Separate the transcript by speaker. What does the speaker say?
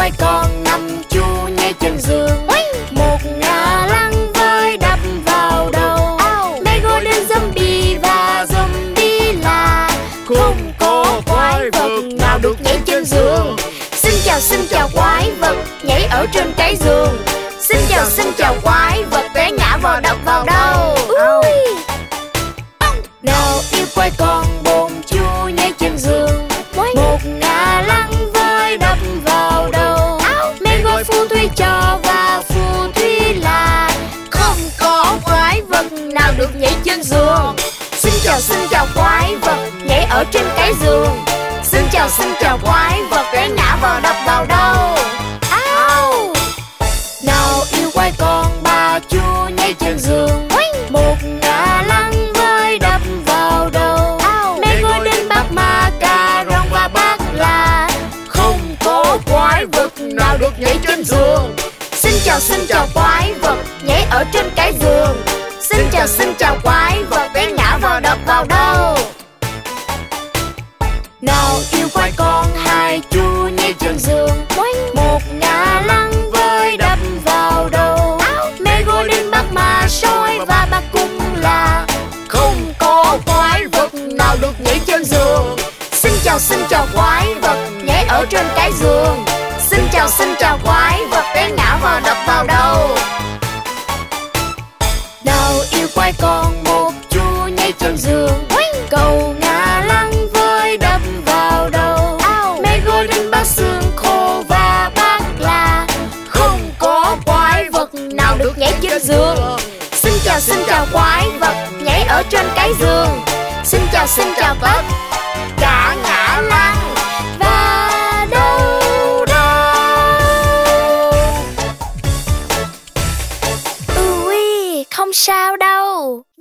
Speaker 1: quay con năm chú nhảy trên giường. Một ngà lăng vơi đập vào đầu. Mấy golden zombie và zombie là không có quái vật nào được nhảy trên giường. Xin chào quái vật nhảy ở trên cái giường. Xin chào quái vật té ngã vào đập vào đầu. Nào yêu quay con bốn chú nhảy trên giường. Một ngà lăng vơi đập vào đầu. Mấy gọi phù thủy cho và phù thủy là không có quái vật nào được nhảy trên giường. Xin chào quái vật nhảy ở trên cái giường. Xin chào quái vật té ngã vào đập vào đầu. Nào yêu quái con ba chú nhảy trên giường. Một ngà lăng vơi đập vào đầu. Mấy golden bác ma cà rồng và bác là không có quái vật nào được nhảy trên giường. Xin chào quái vật nhảy ở trên cái giường. Xin chào quái vật té ngã vào đập vào đầu. Nào yêu quái con hai chú nhảy trên giường. Một ngà lăng vơi đập vào đầu. Mấy golden bác ma sói và bác cung là không có quái vật nào được nhảy trên giường. Xin chào quái vật nhảy ở trên cái giường. Xin chào quái vật té ngã vào đập vào đầu. Nào yêu quái con một chú nhảy trên giường. Cầu ngà lăng vơi đập vào đầu. Mấy golden bác xương khô và bác là không có quái vật nào được nhảy trên giường. Xin chào quái vật nhảy ở trên cái giường. Xin chào tất cả ngã lăng và đâu đâu. Ui, không sao đâu.